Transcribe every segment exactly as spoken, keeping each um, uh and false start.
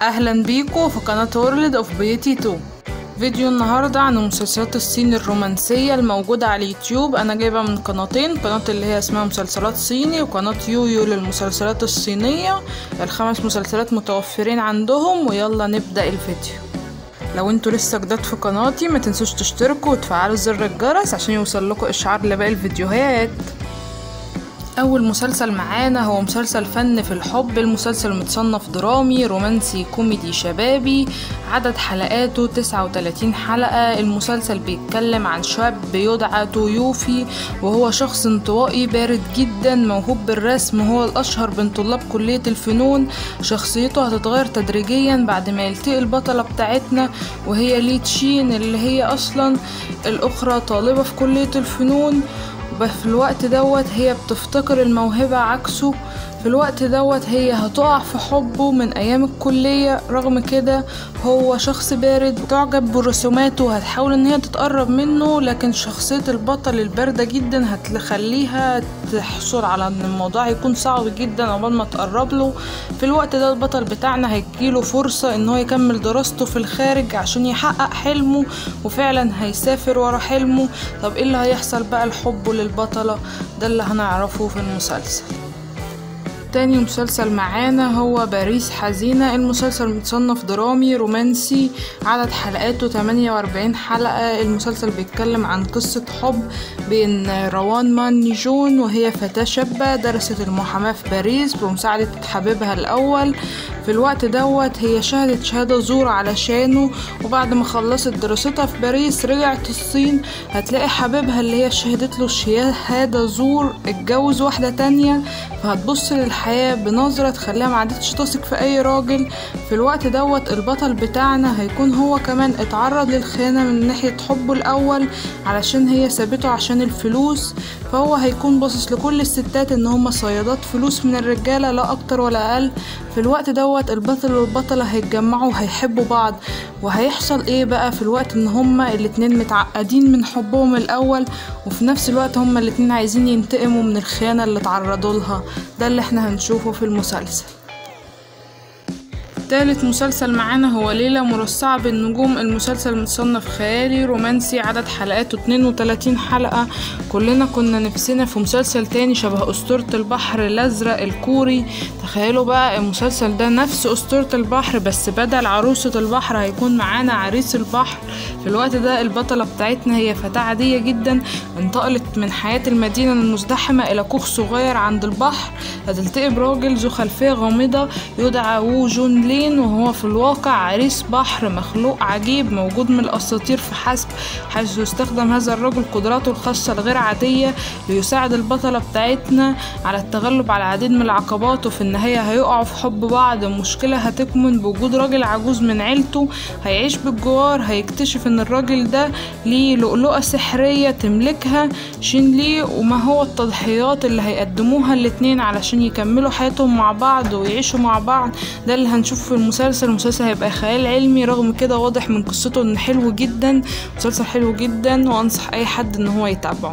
اهلا بيكم في قناة وورلد اوف بيوتي تو. فيديو النهاردة عن المسلسلات الصيني الرومانسية الموجودة على اليوتيوب. انا جايبة من قناتين، قناة اللي هي اسمها مسلسلات صيني وقناة يويو للمسلسلات الصينية. الخمس مسلسلات متوفرين عندهم، ويلا نبدأ الفيديو. لو انتوا لسه جداد في قناتي ما تنسوش تشتركوا وتفعلوا زر الجرس عشان يوصل لكم اشعار لباقي الفيديوهات. اول مسلسل معانا هو مسلسل فن في الحب. المسلسل متصنف درامي رومانسي كوميدي شبابي، عدد حلقاته تسعة وتلاتين حلقة. المسلسل بيتكلم عن شاب يدعى تويوفي، وهو شخص انطوائي بارد جدا موهوب بالرسم، هو الاشهر بين طلاب كلية الفنون. شخصيته هتتغير تدريجيا بعد ما يلتقي البطلة بتاعتنا وهي لي تشين، اللي هي اصلا الاخرى طالبة في كلية الفنون. في الوقت دوت هي بتفتقر الموهبة عكسه. في الوقت دوت هي هتقع في حبه من ايام الكلية. رغم كده هو شخص بارد، تعجب برسوماته وهتحاول ان هي تتقرب منه، لكن شخصية البطل الباردة جدا هتخليها تحصل على ان الموضوع هيكون صعب جدا قبل ما تقرب له. في الوقت ده البطل بتاعنا هيجيله فرصة ان هو يكمل دراسته في الخارج عشان يحقق حلمه، وفعلا هيسافر ورا حلمه. طب ايه اللي هيحصل بقى لحبه للبطلة؟ ده اللي هنعرفه في المسلسل. تاني مسلسل معانا هو باريس حزينة. المسلسل متصنف درامي رومانسي، عدد حلقاته تمانية وأربعين حلقة. المسلسل بيتكلم عن قصة حب بين روان مان جون، وهي فتاة شابة درست المحاماة في باريس بمساعدة حبيبها الأول. في الوقت دوت هي شهدت شهادة زور علشانه، وبعد ما خلصت دراستها في باريس رجعت الصين. هتلاقي حبيبها اللي هي شهدت له شهادة زور اتجوز واحدة تانية، فهتبص للحياة بنظرة تخليها معدتش تثق في اي راجل. في الوقت دوت البطل بتاعنا هيكون هو كمان اتعرض للخيانة من ناحية حبه الاول علشان هي سابته عشان الفلوس. فهو هيكون باصص لكل الستات ان هما صيادات فلوس من الرجالة، لا اكتر ولا اقل. في الوقت دوت البطل والبطلة هيتجمعوا وهيحبوا بعض. وهيحصل ايه بقى في الوقت ان هما الاتنين متعقدين من حبهم الاول، وفي نفس الوقت هما الاتنين عايزين ينتقموا من الخيانة اللي تعرضوا لها. ده اللي احنا هنشوفه في المسلسل. تالت مسلسل معانا هو ليلة مرصعة بالنجوم. المسلسل متصنف خيالي رومانسي، عدد حلقاته اتنين وتلاتين حلقة. كلنا كنا نفسنا في مسلسل تاني شبه أسطورة البحر الأزرق الكوري. تخيلوا بقى المسلسل ده نفس أسطورة البحر، بس بدل عروسة البحر هيكون معانا عريس البحر. في الوقت ده البطلة بتاعتنا هي فتاة عادية جدا، انتقلت من حياة المدينة المزدحمة إلى كوخ صغير عند البحر. هتلتقي براجل ذو خلفية غامضة يدعى وو جون لي، وهو في الواقع عريس بحر مخلوق عجيب موجود من الأساطير فحسب، حيث يستخدم هذا الرجل قدراته الخاصة الغير عادية ليساعد البطلة بتاعتنا على التغلب على العديد من العقبات. وفي النهاية هيقعوا في حب بعض. المشكلة هتكمن بوجود راجل عجوز من عيلته هيعيش بالجوار. هيكتشف ان الراجل ده ليه لؤلؤة سحرية تملكها شين لي، وما هو التضحيات اللي هيقدموها الاتنين علشان يكملوا حياتهم مع بعض ويعيشوا مع بعض. ده اللي هنشوف في المسلسل. المسلسل هيبقى خيال علمي، رغم كده واضح من قصته ان حلو جدا. مسلسل حلو جدا وانصح اي حد ان هو يتابعه.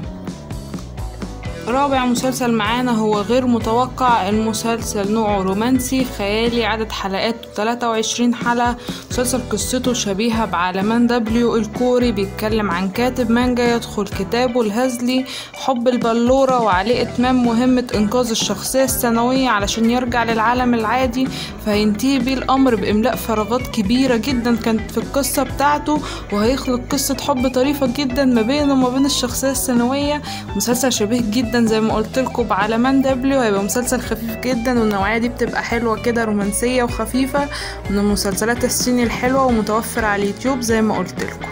رابع مسلسل معانا هو غير متوقع. المسلسل نوعه رومانسي خيالي، عدد حلقاته تلاتة وعشرين حلقة. مسلسل قصته شبيهة بعالمان دبليو الكوري، بيتكلم عن كاتب مانجا يدخل كتابه الهزلي حب البلورة، وعليه اتمام مهمة انقاذ الشخصية الثانوية علشان يرجع للعالم العادي. فهينتهي بيه الامر باملاء فراغات كبيرة جدا كانت في القصة بتاعته، وهيخلق قصة حب طريفة جدا ما بينه وما بين الشخصية الثانوية. مسلسل شبيه جدا زي ما قلت لكم بعالمان دبليو. هيبقى مسلسل خفيف جدا، والنوعيه دي بتبقى حلوه كده رومانسيه وخفيفه، من المسلسلات الصيني الحلوه، ومتوفر على اليوتيوب زي ما قلت لكم.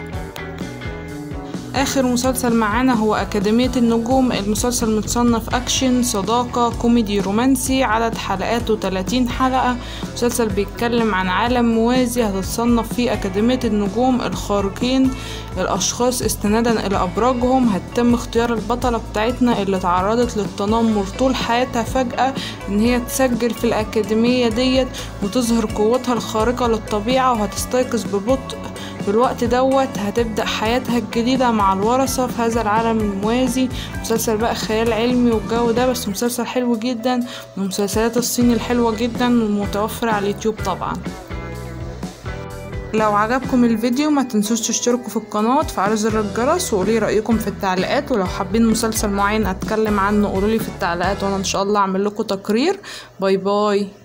اخر مسلسل معانا هو اكاديمية النجوم. المسلسل متصنف اكشن صداقة كوميدي رومانسي، عدد حلقاته تلاتين حلقة. مسلسل بيتكلم عن عالم موازي هتتصنف فيه اكاديمية النجوم الخارقين. الاشخاص استنادا الى ابراجهم هتتم اختيار البطلة بتاعتنا اللي تعرضت للتنمر طول حياتها فجأة ان هي تسجل في الاكاديمية ديت وتظهر قوتها الخارقة للطبيعة، وهتستيقظ ببطء. في الوقت دوت هتبدأ حياتها الجديدة مع الورثة في هذا العالم الموازي. مسلسل بقى خيال علمي والجو ده، بس مسلسل حلو جدا من المسلسلات الصيني الحلوة جدا، ومتوفر على اليوتيوب طبعا. لو عجبكم الفيديو ما تنسوش تشتركوا في القناة وتفعلوا زر الجرس وقولي رأيكم في التعليقات، ولو حابين مسلسل معين اتكلم عنه قولولي في التعليقات وانا ان شاء الله اعمل لكم تقرير. باي باي.